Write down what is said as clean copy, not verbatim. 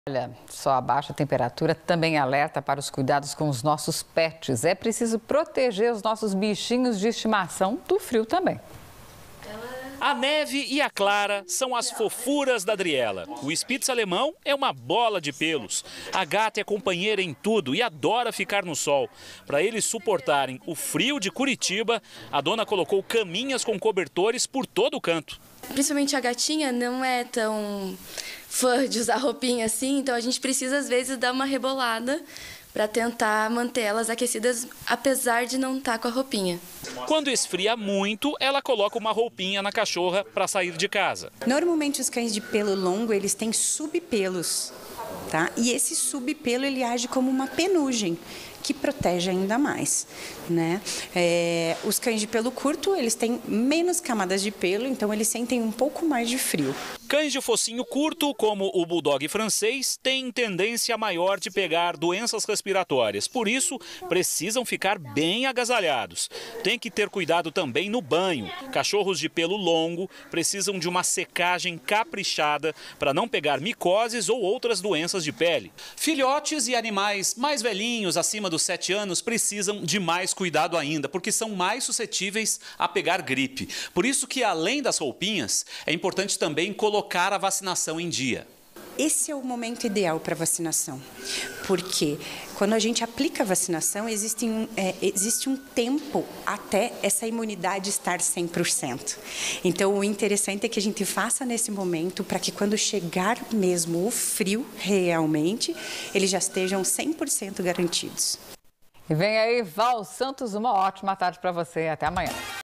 Olha, só a baixa temperatura também alerta para os cuidados com os nossos pets. É preciso proteger os nossos bichinhos de estimação do frio também. A Neve e a Clara são as fofuras da Adriela. O Spitz alemão é uma bola de pelos. A gata é companheira em tudo e adora ficar no sol. Para eles suportarem o frio de Curitiba, a dona colocou caminhas com cobertores por todo o canto. Principalmente a gatinha não é tão fã de usar roupinha assim, então a gente precisa às vezes dar uma rebolada para tentar manter elas aquecidas, apesar de não estar com a roupinha. Quando esfria muito, ela coloca uma roupinha na cachorra para sair de casa. Normalmente os cães de pelo longo, eles têm subpelos, tá? E esse subpelo, ele age como uma penugem, que protege ainda mais, né? Os cães de pelo curto, eles têm menos camadas de pelo, então eles sentem um pouco mais de frio. Cães de focinho curto, como o bulldog francês, têm tendência maior de pegar doenças respiratórias. Por isso, precisam ficar bem agasalhados. Tem que ter cuidado também no banho. Cachorros de pelo longo precisam de uma secagem caprichada para não pegar micoses ou outras doenças de pele. Filhotes e animais mais velhinhos, acima dos 7 anos, precisam de mais cuidado ainda, porque são mais suscetíveis a pegar gripe. Por isso que, além das roupinhas, é importante também colocar a vacinação em dia. Esse é o momento ideal para vacinação, porque quando a gente aplica a vacinação, existe um tempo até essa imunidade estar 100%. Então, o interessante é que a gente faça nesse momento para que quando chegar mesmo o frio, realmente, eles já estejam 100% garantidos. E vem aí, Val Santos, uma ótima tarde para você. Até amanhã.